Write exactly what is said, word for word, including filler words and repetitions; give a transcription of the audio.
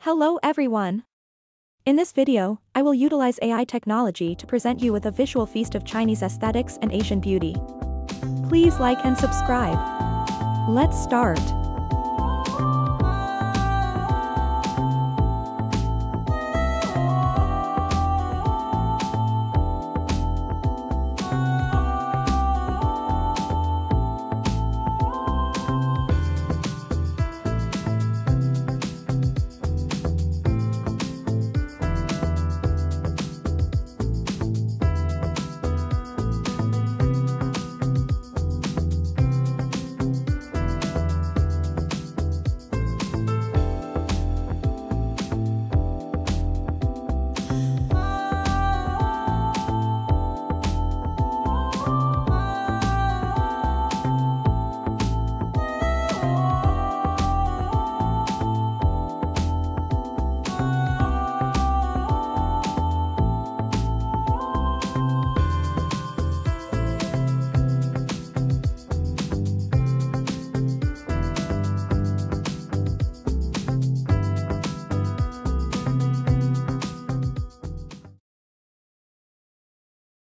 Hello everyone! In this video, I will utilize A I technology to present you with a visual feast of Chinese aesthetics and Asian beauty. Please like and subscribe. Let's start.